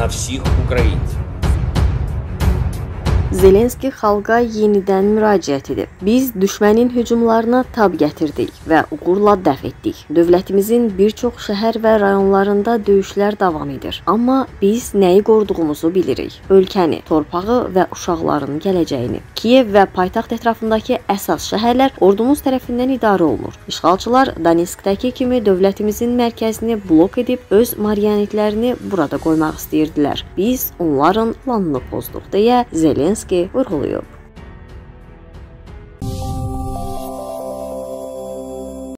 на всех украинцев. Zelenski xalqa yenidən müraciət edib. Biz düşmənin hücumlarına tab gətirdik və uğurla dəf etdik. Dövlətimizin bir çox şəhər və rayonlarında döyüşlər davam edir. Amma biz nəyi qoruduğumuzu bilirik. Ölkəni, torpağı və uşaqların gələcəyini. Kiyev və paytaxt ətrafındakı əsas şəhərlər ordumuz tərəfindən idarə olunur. İşğalçılar Donetskdəki kimi dövlətimizin mərkəzini blok edib öz marionetlərini burada qoymaq istəyirdilər. Biz onların planını pozduq deyə Zelenski vurğulayıb.